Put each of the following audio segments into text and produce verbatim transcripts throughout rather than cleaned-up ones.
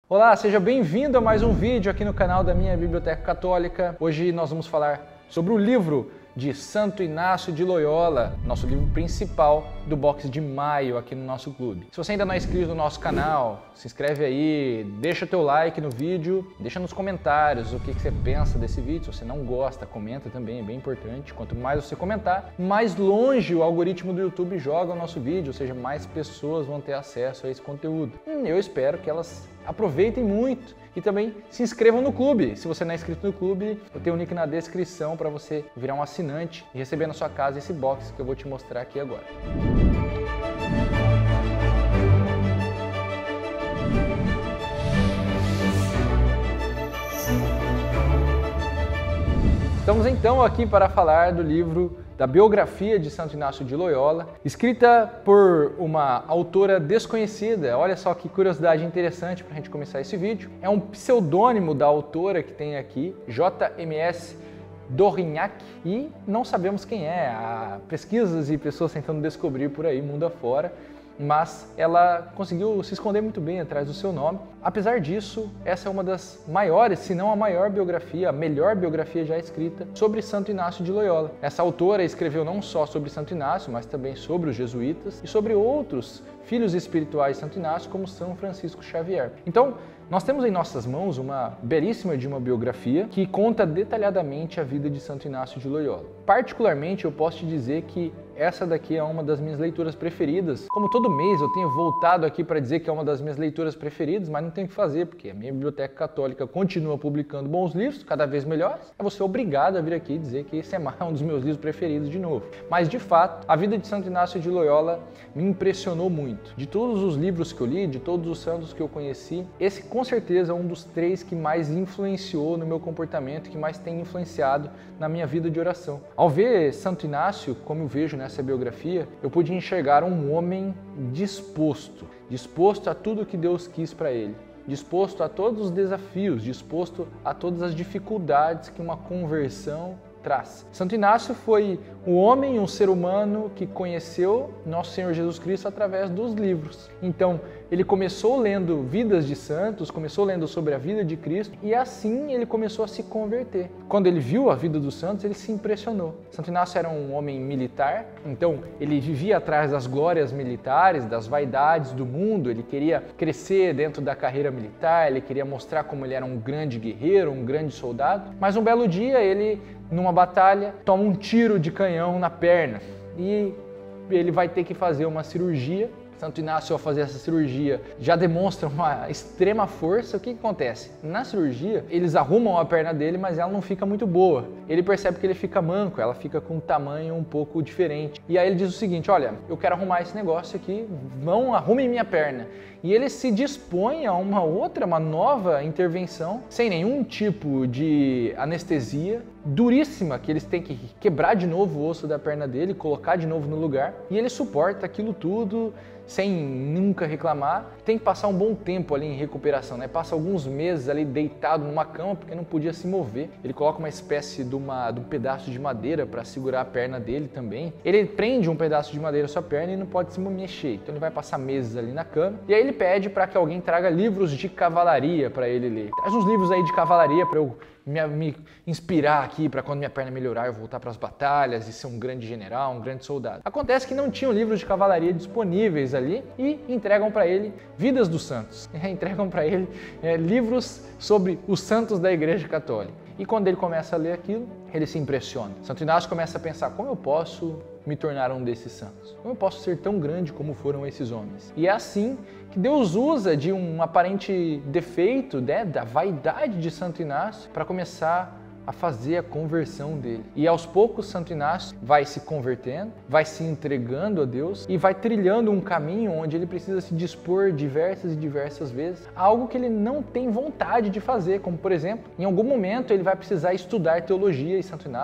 Olá, seja bem-vindo a mais um vídeo aqui no canal da minha Biblioteca Católica. Hoje nós vamos falar sobre o livro de Santo Inácio de Loyola, nosso livro principal do box de maio aqui no nosso clube. Se você ainda não é inscrito no nosso canal, se inscreve aí, deixa teu like no vídeo, deixa nos comentários o que você pensa desse vídeo. Se você não gosta, comenta também, é bem importante. Quanto mais você comentar, mais longe o algoritmo do YouTube joga o nosso vídeo, ou seja, mais pessoas vão ter acesso a esse conteúdo. Hum, eu espero que elas aproveitem muito e também se inscrevam no clube. Se você não é inscrito no clube, eu tenho um link na descrição para você virar um assinante e receber na sua casa esse box que eu vou te mostrar aqui agora. Estamos então aqui para falar do livro da biografia de Santo Inácio de Loyola, escrita por uma autora desconhecida. Olha só que curiosidade interessante para a gente começar esse vídeo. É um pseudônimo da autora que tem aqui, J M S d'Orignac, e não sabemos quem é. Há pesquisas e pessoas tentando descobrir por aí, mundo afora, mas ela conseguiu se esconder muito bem atrás do seu nome. Apesar disso, essa é uma das maiores, se não a maior biografia, a melhor biografia já escrita sobre Santo Inácio de Loyola. Essa autora escreveu não só sobre Santo Inácio, mas também sobre os jesuítas e sobre outros filhos espirituais de Santo Inácio, como São Francisco Xavier. Então, nós temos em nossas mãos uma belíssima de uma biografia que conta detalhadamente a vida de Santo Inácio de Loyola. Particularmente, eu posso te dizer que essa daqui é uma das minhas leituras preferidas. Como todo mês eu tenho voltado aqui para dizer que é uma das minhas leituras preferidas, mas não tenho o que fazer, porque a minha Biblioteca Católica continua publicando bons livros, cada vez melhores. Eu vou ser obrigado a vir aqui dizer que esse é um dos meus livros preferidos de novo. Mas, de fato, a vida de Santo Inácio de Loyola me impressionou muito. De todos os livros que eu li, de todos os santos que eu conheci, esse com certeza é um dos três que mais influenciou no meu comportamento, que mais tem influenciado na minha vida de oração. Ao ver Santo Inácio, como eu vejo nessa biografia, eu pude enxergar um homem disposto, disposto a tudo que Deus quis para ele, disposto a todos os desafios, disposto a todas as dificuldades que uma conversão traz. Santo Inácio foi um homem, um ser humano que conheceu nosso Senhor Jesus Cristo através dos livros. Então, ele começou lendo vidas de santos, começou lendo sobre a vida de Cristo e assim ele começou a se converter. Quando ele viu a vida dos santos, ele se impressionou. Santo Inácio era um homem militar, então ele vivia atrás das glórias militares, das vaidades do mundo, ele queria crescer dentro da carreira militar, ele queria mostrar como ele era um grande guerreiro, um grande soldado, mas um belo dia ele, numa batalha, toma um tiro de canhão na perna e ele vai ter que fazer uma cirurgia. Santo Inácio, ao fazer essa cirurgia, já demonstra uma extrema força. O que, que acontece? Na cirurgia, eles arrumam a perna dele, mas ela não fica muito boa. Ele percebe que ele fica manco, ela fica com um tamanho um pouco diferente. E aí ele diz o seguinte, olha, eu quero arrumar esse negócio aqui, vão, arrumem minha perna. E ele se dispõe a uma outra, uma nova intervenção, sem nenhum tipo de anestesia, duríssima, que eles têm que quebrar de novo o osso da perna dele, colocar de novo no lugar. E ele suporta aquilo tudo sem nunca reclamar. Tem que passar um bom tempo ali em recuperação, né? Passa alguns meses ali deitado numa cama porque não podia se mover. Ele coloca uma espécie de, uma, de um pedaço de madeira para segurar a perna dele também. Ele prende um pedaço de madeira à sua perna e não pode se mexer. Então ele vai passar meses ali na cama. E aí ele pede para que alguém traga livros de cavalaria para ele ler. Traz uns livros aí de cavalaria para eu me, me inspirar aqui, para quando minha perna melhorar eu voltar para as batalhas e ser um grande general, um grande soldado. Acontece que não tinham livros de cavalaria disponíveis ali e entregam para ele Vidas dos Santos. É, entregam para ele é, livros sobre os santos da Igreja Católica. E quando ele começa a ler aquilo, ele se impressiona. Santo Inácio começa a pensar, como eu posso me tornar um desses santos? Como eu posso ser tão grande como foram esses homens? E é assim que Deus usa de um aparente defeito, né, da vaidade de Santo Inácio para começar a fazer a conversão dele. E aos poucos Santo Inácio vai se convertendo, vai se entregando a Deus e vai trilhando um caminho onde ele precisa se dispor diversas e diversas vezes a algo que ele não tem vontade de fazer, como por exemplo, em algum momento ele vai precisar estudar teologia e Santo Inácio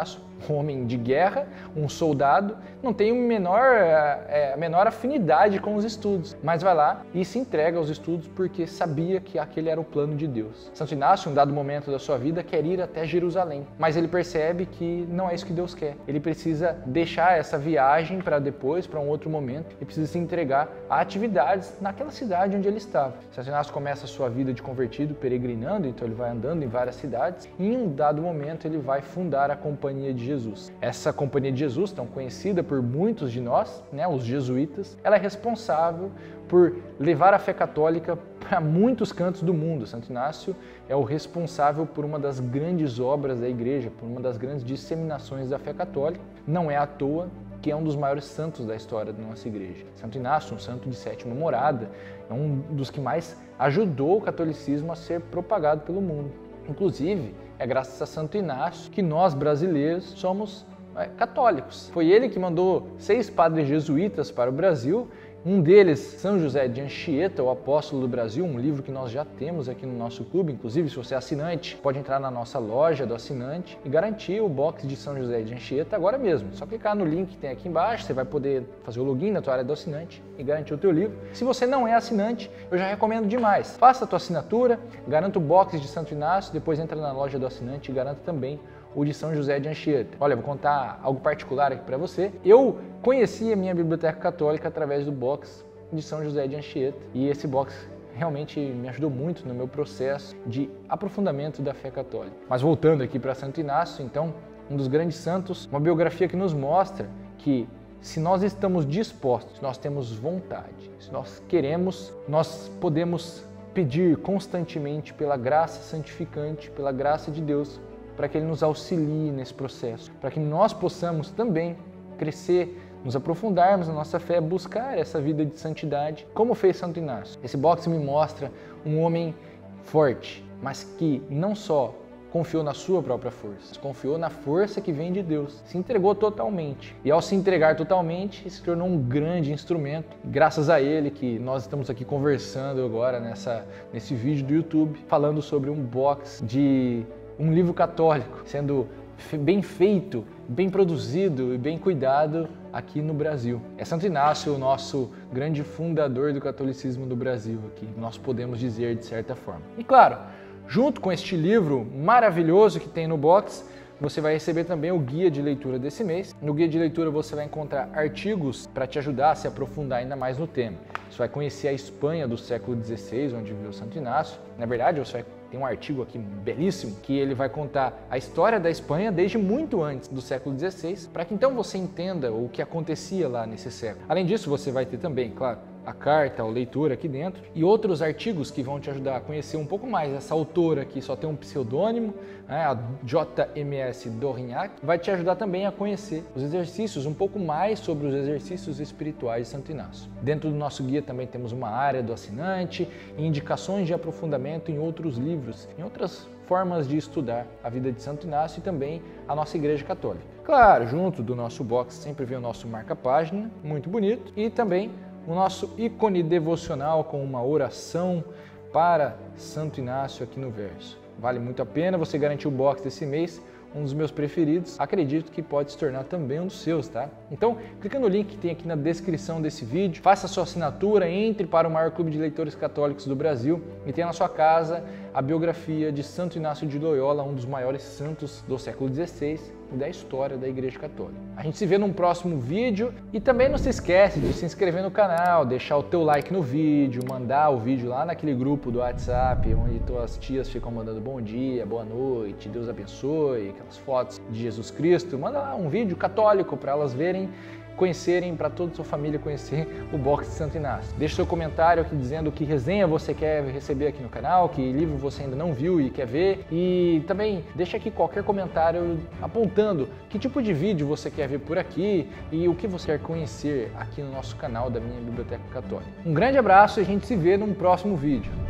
homem de guerra, um soldado, não tem a menor, é, a menor afinidade com os estudos, mas vai lá e se entrega aos estudos porque sabia que aquele era o plano de Deus. Santo Inácio, em um dado momento da sua vida, quer ir até Jerusalém, mas ele percebe que não é isso que Deus quer. Ele precisa deixar essa viagem para depois, para um outro momento, e precisa se entregar a atividades naquela cidade onde ele estava. Santo Inácio começa a sua vida de convertido peregrinando, então ele vai andando em várias cidades e em um dado momento ele vai fundar a Companhia de Jesus. Essa Companhia de Jesus, tão conhecida por muitos de nós, né, os jesuítas, ela é responsável por levar a fé católica para muitos cantos do mundo. Santo Inácio é o responsável por uma das grandes obras da igreja, por uma das grandes disseminações da fé católica. Não é à toa que é um dos maiores santos da história da nossa igreja. Santo Inácio, um santo de sétima morada, é um dos que mais ajudou o catolicismo a ser propagado pelo mundo. Inclusive, é graças a Santo Inácio que nós, brasileiros, somos é, católicos. Foi ele que mandou seis padres jesuítas para o Brasil. Um deles, São José de Anchieta, o apóstolo do Brasil, um livro que nós já temos aqui no nosso clube. Inclusive, se você é assinante, pode entrar na nossa loja do assinante e garantir o box de São José de Anchieta agora mesmo. Só clicar no link que tem aqui embaixo, você vai poder fazer o login na tua área do assinante e garantir o teu livro. Se você não é assinante, eu já recomendo demais. Faça a tua assinatura, garanta o box de Santo Inácio, depois entra na loja do assinante e garanta também o de São José de Anchieta. Olha, vou contar algo particular aqui para você. Eu conheci a minha biblioteca católica através do box de São José de Anchieta e esse box realmente me ajudou muito no meu processo de aprofundamento da fé católica. Mas voltando aqui para Santo Inácio, então, um dos grandes santos, uma biografia que nos mostra que se nós estamos dispostos, se nós temos vontade, se nós queremos, nós podemos pedir constantemente pela graça santificante, pela graça de Deus, para que Ele nos auxilie nesse processo, para que nós possamos também crescer, nos aprofundarmos na nossa fé, buscar essa vida de santidade, como fez Santo Inácio. Esse box me mostra um homem forte, mas que não só confiou na sua própria força, confiou na força que vem de Deus, se entregou totalmente. E ao se entregar totalmente, se tornou um grande instrumento. Graças a ele que nós estamos aqui conversando agora nessa, nesse vídeo do YouTube, falando sobre um box de um livro católico, sendo bem feito, bem produzido e bem cuidado aqui no Brasil. É Santo Inácio o nosso grande fundador do catolicismo do Brasil aqui, nós podemos dizer de certa forma. E claro, junto com este livro maravilhoso que tem no box, você vai receber também o guia de leitura desse mês. No guia de leitura você vai encontrar artigos para te ajudar a se aprofundar ainda mais no tema. Você vai conhecer a Espanha do século dezesseis, onde viveu Santo Inácio. Na verdade, você vai ter um artigo aqui belíssimo, que ele vai contar a história da Espanha desde muito antes do século dezesseis, para que então você entenda o que acontecia lá nesse século. Além disso, você vai ter também, claro, a carta, a leitura aqui dentro e outros artigos que vão te ajudar a conhecer um pouco mais essa autora que só tem um pseudônimo, né, a J M S Dorignac, vai te ajudar também a conhecer os exercícios, um pouco mais sobre os exercícios espirituais de Santo Inácio. Dentro do nosso guia também temos uma área do assinante e indicações de aprofundamento em outros livros, em outras formas de estudar a vida de Santo Inácio e também a nossa Igreja Católica. Claro, junto do nosso box sempre vem o nosso marca-página, muito bonito, e também o nosso ícone devocional com uma oração para Santo Inácio aqui no verso. Vale muito a pena você garantir o box desse mês, um dos meus preferidos. Acredito que pode se tornar também um dos seus, tá? Então, clica no link que tem aqui na descrição desse vídeo, faça a sua assinatura, entre para o maior clube de leitores católicos do Brasil e tenha na sua casa a biografia de Santo Inácio de Loyola, um dos maiores santos do século dezesseis e da história da Igreja Católica. A gente se vê num próximo vídeo e também não se esquece de se inscrever no canal, deixar o teu like no vídeo, mandar o vídeo lá naquele grupo do WhatsApp, onde tuas tias ficam mandando bom dia, boa noite, Deus abençoe, aquelas fotos de Jesus Cristo. Manda lá um vídeo católico para elas verem, conhecerem, para toda a sua família conhecer o box de Santo Inácio. Deixe seu comentário aqui dizendo que resenha você quer receber aqui no canal, que livro você ainda não viu e quer ver, e também deixa aqui qualquer comentário apontando que tipo de vídeo você quer ver por aqui e o que você quer conhecer aqui no nosso canal da Minha Biblioteca Católica. Um grande abraço e a gente se vê num próximo vídeo.